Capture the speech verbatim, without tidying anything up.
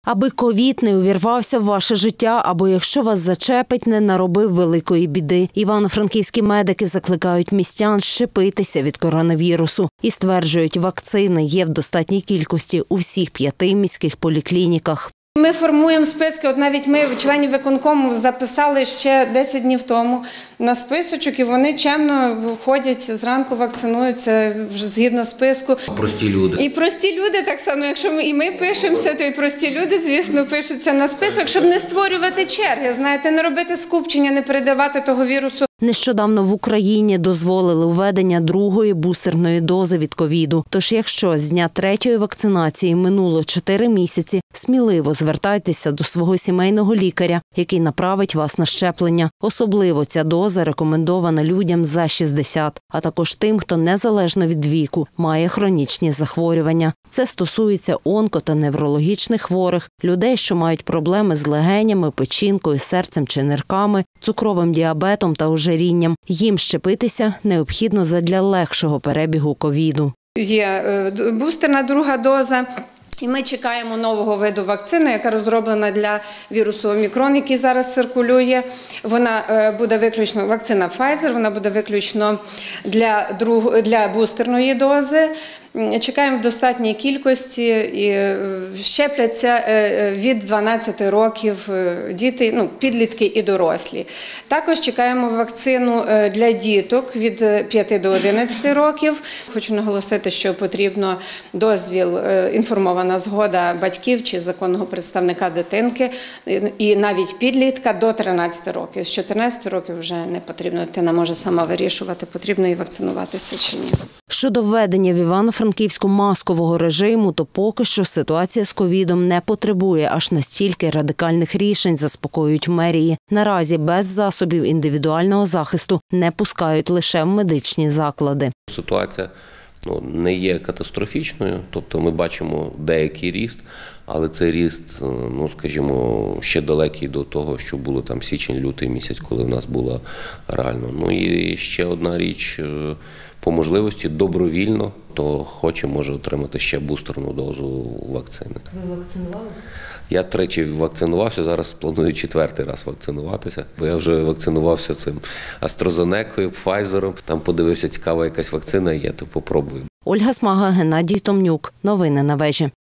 Аби ковід не увірвався в ваше життя, або якщо вас зачепить, не наробив великої біди. Івано-франківські медики закликають містян щепитися від коронавірусу і стверджують, вакцини є в достатній кількості у всіх п'яти міських поліклініках. Ми формуємо списки, от навіть ми, членів виконкому, записали ще десять днів тому на списочок, і вони чемно ходять, зранку вакцинуються згідно списку. Прості люди. І прості люди так само, якщо ми, і ми пишемося, то і прості люди, звісно, пишуться на список, щоб не створювати черги, знаєте, не робити скупчення, не передавати того вірусу. Нещодавно в Україні дозволили введення другої бустерної дози від ковіду. Тож якщо з дня третьої вакцинації минуло чотири місяці, сміливо звертайтеся до свого сімейного лікаря, який направить вас на щеплення. Особливо ця доза рекомендована людям за шістдесят, а також тим, хто незалежно від віку має хронічні захворювання. Це стосується онко- та неврологічних хворих, людей, що мають проблеми з легенями, печінкою, серцем чи нирками, цукровим діабетом та ожирінням. Їм щепитися необхідно задля легшого перебігу ковіду. Є бустерна друга доза. І ми чекаємо нового виду вакцини, яка розроблена для вірусу Омікрон, який зараз циркулює. Вона буде виключно, вакцина Pfizer, вона буде виключно для, друг, для бустерної дози. Чекаємо в достатній кількості і щепляться від дванадцяти років діти, ну, підлітки і дорослі. Також чекаємо вакцину для діток від п'яти до одинадцяти років. Хочу наголосити, що потрібно дозвіл, інформована згода батьків чи законного представника дитинки, і навіть підлітка до тринадцяти років. З чотирнадцяти років вже не потрібно, дитина може сама вирішувати, потрібно їй вакцинуватися чи ні. Щодо введення в Івано-Франківську маскового режиму, то поки що ситуація з ковідом не потребує аж настільки радикальних рішень, заспокоюють в мерії. Наразі без засобів індивідуального захисту не пускають лише в медичні заклади. Ситуація ну, не є катастрофічною, тобто ми бачимо деякий ріст, але цей ріст, ну, скажімо, ще далекий до того, що було там січень-лютий місяць, коли в нас було реально. Ну і ще одна річ, по можливості добровільно, хто хоче, може отримати ще бустерну дозу вакцини. Ви вакцинувалися? Я тричі вакцинувався, зараз планую четвертий раз вакцинуватися, бо я вже вакцинувався цим AstraZenecою, Pfizerом, там подивився, цікава якась вакцина є, то попробую. Ольга Смага, Геннадій Томнюк. Новини на вежі.